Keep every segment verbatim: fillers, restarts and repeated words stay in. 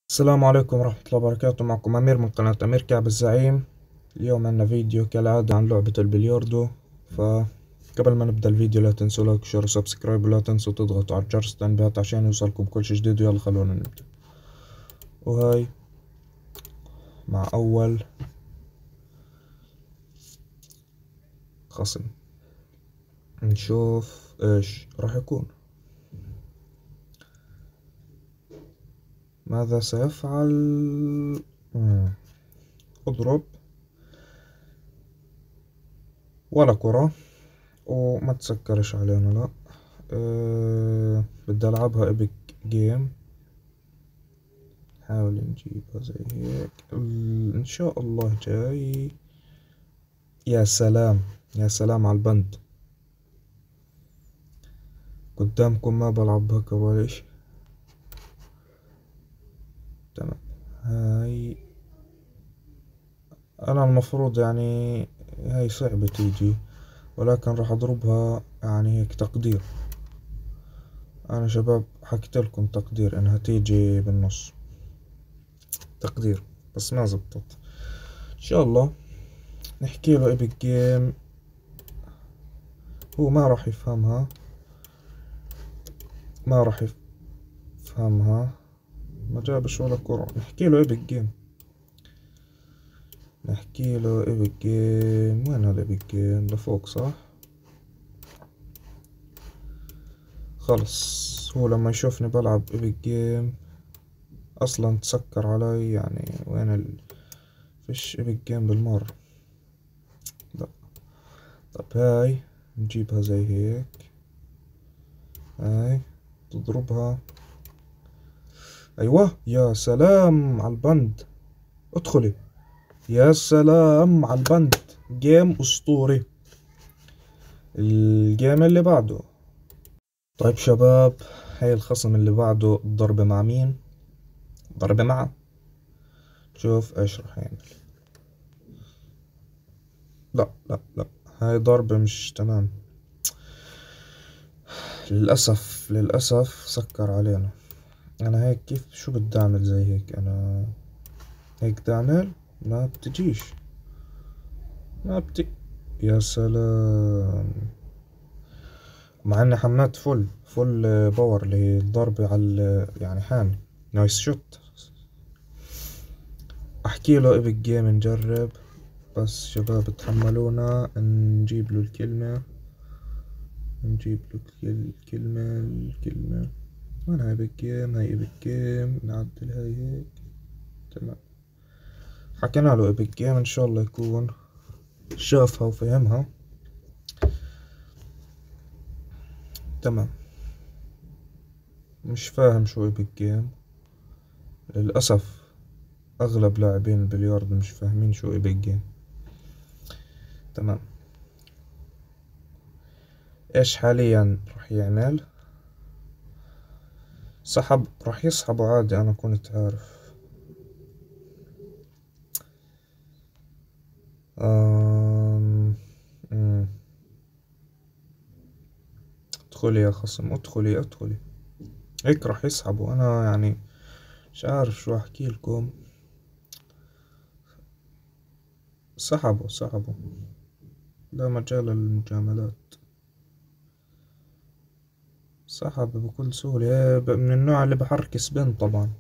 السلام عليكم ورحمة الله وبركاته. معكم أمير من قناة أمير كعب الزعيم. اليوم عنا فيديو كالعادة عن لعبة البلياردو. فقبل ما نبدأ الفيديو لا تنسوا لايك وشير وسبسكرايب، ولا تنسوا تضغطوا على جرس التنبيهات عشان يوصلكم كل شي جديد. ويلا خلونا نبدأ. وهاي مع أول خصم، نشوف إيش راح يكون، ماذا سيفعل. مم. اضرب ولا كرة، وما تسكرش علينا لا. أه بدي ألعبها إيبك جيم. حاول نجيبها زي هيك ال- إن شاء الله جاي. يا سلام يا سلام على البند. قدامكم ما بلعب هكا ولا إشي. تمام. هاي أنا المفروض يعني هاي صعبة تيجي، ولكن راح أضربها يعني هيك تقدير. أنا شباب حكيتلكم تقدير إنها تيجي بالنص، تقدير بس ما زبطت. إن شاء الله نحكي له إيبك جيم، هو ما راح يفهمها، ما راح يفهمها. ما جابش ولا كرة. نحكي له ايبك جيم، نحكي له ايبك جيم. وين الايبك جيم؟ لفوق صح؟ خلص هو لما يشوفني بلعب ايبك جيم اصلا تسكر علي. يعني وين ال... فيش ايبك جيم بالمرة. لا. طب هاي نجيبها زي هيك. هاي تضربها. ايوه يا سلام على البند. ادخلي. يا سلام على البند. جيم اسطوري. الجيم اللي بعده. طيب شباب، هاي الخصم اللي بعده الضربة مع مين؟ ضربة معه. شوف ايش راح يعمل. لا لا لا، هاي ضربة مش تمام. للأسف للأسف سكر علينا. أنا هيك كيف شو بدي أعمل زي هيك؟ أنا هيك بدي أعمل ما بتجيش، ما بت يا سلام. مع إني حملت فل فل باور اللي هي الضربة على يعني حامي. نايس شوت. أحكي له إيبك جيم نجرب. بس شباب تحملونا نجيب له الكلمة، نجيب له الكلمة الكلمة. وين هاي بالجيم؟ هاي بالجيم نعدل هاي هيك. تمام. حكينا له بالجيم، ان شاء الله يكون شافها وفهمها. تمام. مش فاهم شو ايبك جيم للأسف. أغلب لاعبين البلياردو مش فاهمين شو ايبك جيم. تمام. ايش حاليا راح يعمل؟ سحب. راح يسحبه عادي، أنا كنت عارف. أم... أم. ادخلي يا خصم، ادخلي ادخلي. هيك راح يسحبوا. انا يعني مش عارف شو احكي لكم. سحبوا سحبوا. لا مجال للمجاملات. سحب بكل سهولة. من النوع اللي بحرك سبين طبعا.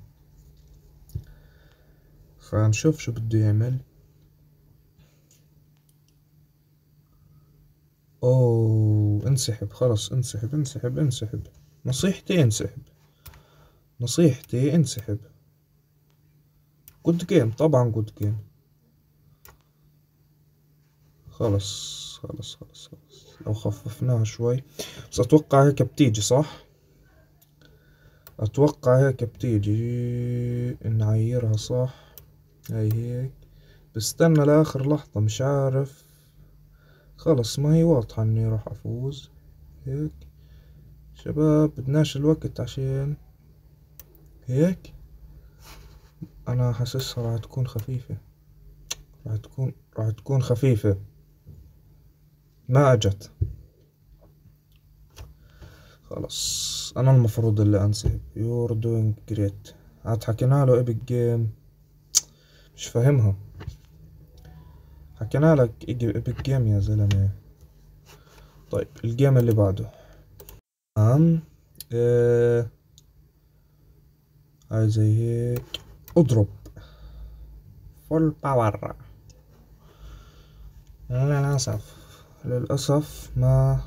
فنشوف شو بده يعمل. اوه انسحب. خلص انسحب انسحب انسحب. نصيحتي انسحب. نصيحتي انسحب. جود جيم طبعا جود جيم. خلص خلص خلص خلص. لو خففناها شوي. بس اتوقع هيك بتيجي صح. اتوقع هيك بتيجي. نعيرها صح. هاي هيك. بستنى لاخر لحظة مش عارف. خلص ما هي واضحة اني راح افوز. هيك شباب بدناش الوقت عشان هيك. انا حاسسها راح تكون خفيفة. راح تكون راح تكون خفيفة. ما اجت. خلص انا المفروض اللي انسحب. you're doing great. عاد حكينا له ايبك جيم، مش فاهمها. حكينا لك ايبك جيم يا زلمة. طيب الجيم اللي بعده تمام. اه هاي زي هيك، اضرب فول باور. للأسف للأسف ما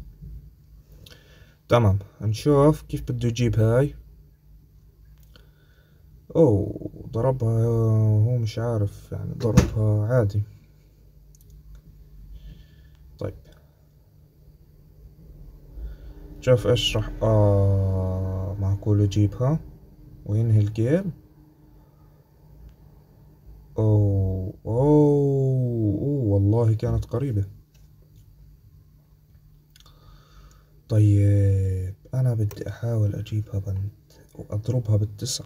تمام. نشوف كيف بده يجيب هاي. اوه ضربها، هو مش عارف يعني، ضربها عادي. طيب شوف ايش راح، اه معقول يجيبها وينهي الجيم. اوه اوه, أوه والله كانت قريبة. طيب انا بدي احاول اجيبها بنت واضربها بالتسعة.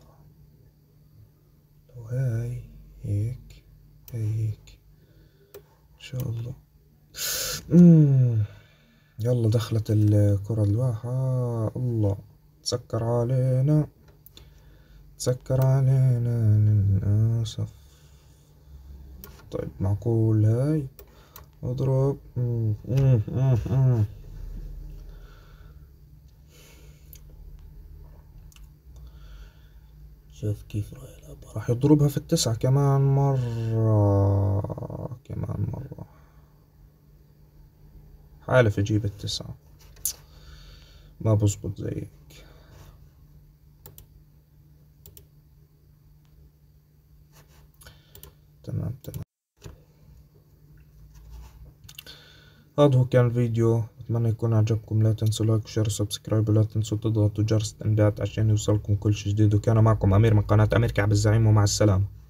لو هاي هيك، هاي هيك ان شاء الله. مم. يلا دخلت الكرة الواحة. الله تسكر علينا، تسكر علينا للأسف. طيب معقول هاي، اضرب. مم. مم. مم. مم. شوف كيف راح يلعبها، راح يضربها في التسعة كمان مرة، كمان مرة. حالف يجيب التسعة، ما بزبط زي هيك. تمام تمام. هذا هو كان الفيديو، أتمنى يكون عجبكم. لا تنسوا لايك وشير وسبسكرايب، ولا تنسوا تضغطوا جرس التنبيهات عشان يوصلكم كل شي جديد. وكان معكم أمير من قناة أمير كعب الزعيم، ومع السلامة.